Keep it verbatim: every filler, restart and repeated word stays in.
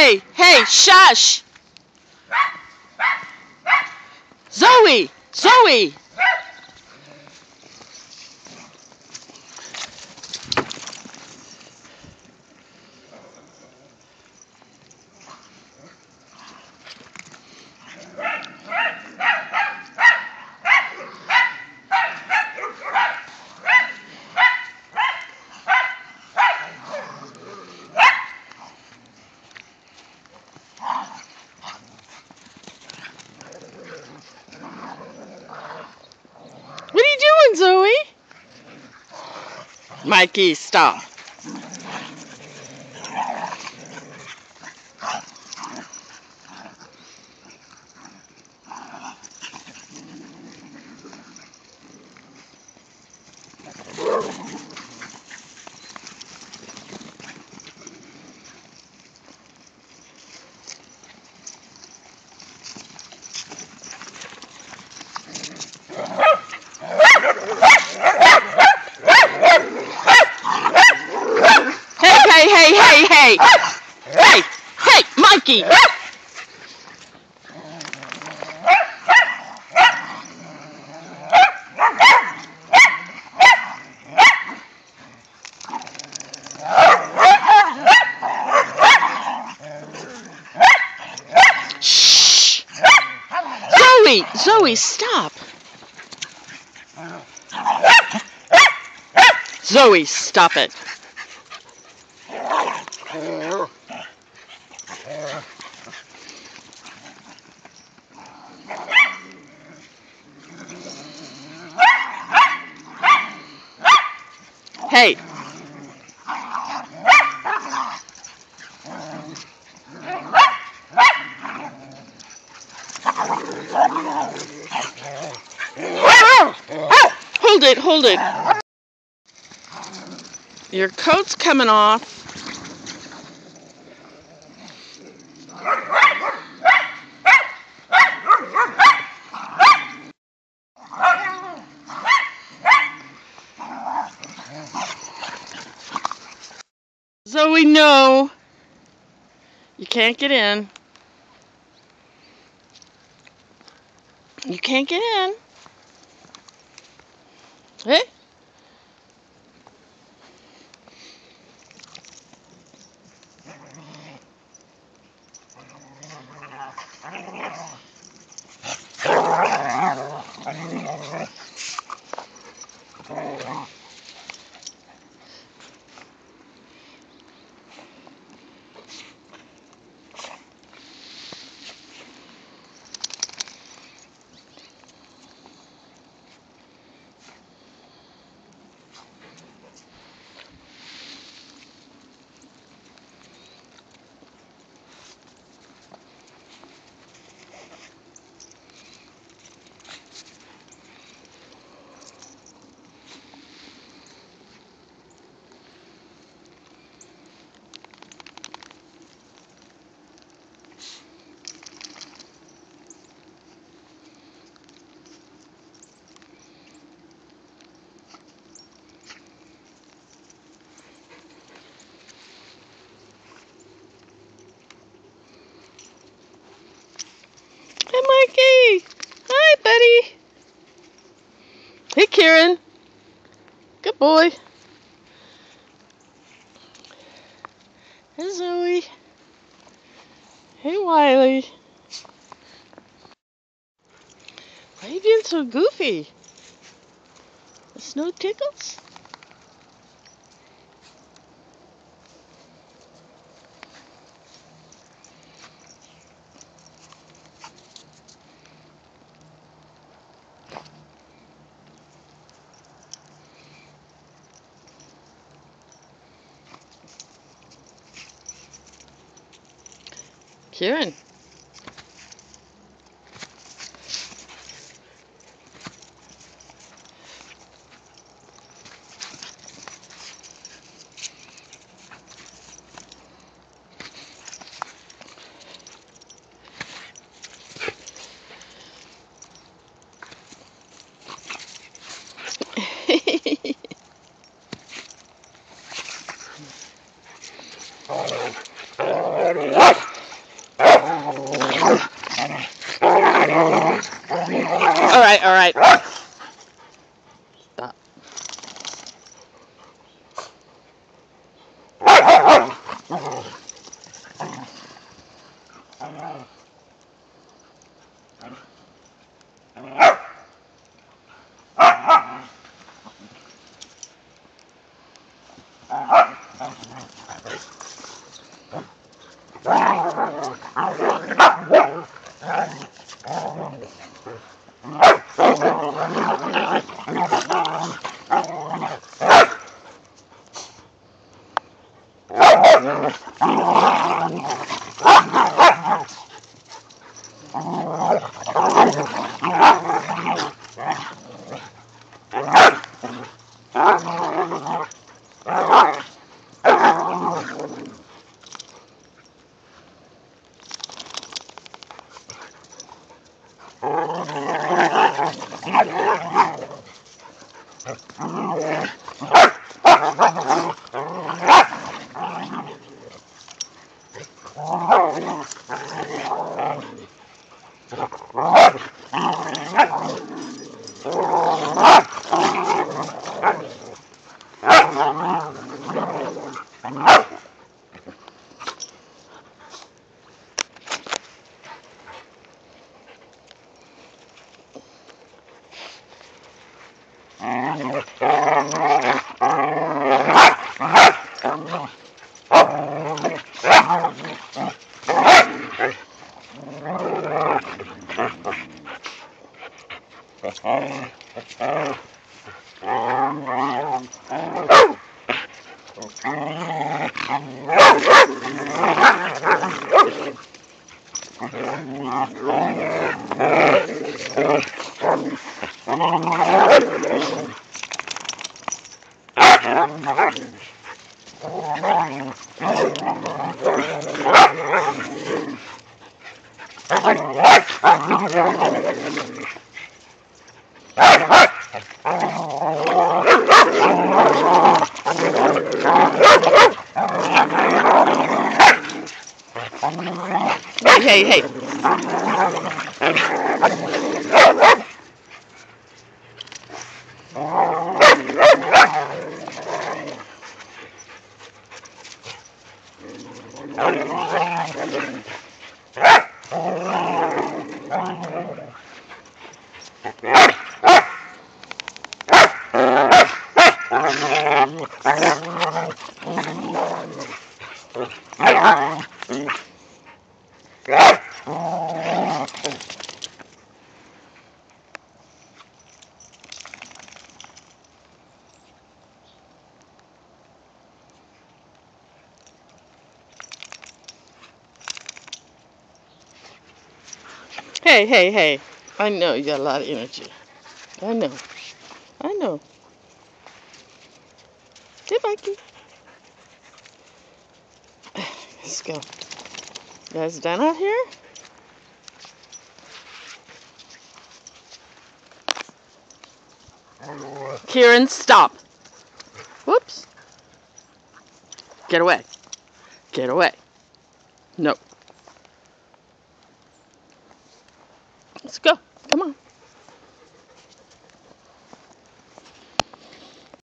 Hey, hey, shush! Zoe! Zoe! What are you doing, Zoe? Mikey, stop. Hey, hey, hey, hey! Hey, hey, Mikey! Shh! Zoe, Zoe, stop! Zoe, stop it! Hey! Hold it, hold it. Your coat's coming off. Zoe, no. You can't get in. You can't get in. Hey? Hey, Mikey. Hi, buddy. Hey, Kieran. Good boy. Hey, Zoe. Hey, Wiley. Why are you being so goofy? The snow tickles? Kieran. Hey, hey, hey. Hey, hey, hey. I know you got a lot of energy. I know. I know. Hey, Mikey. Let's go. You guys done out here? Kieran, stop. Whoops. Get away. Get away. No. Let's go. Come on.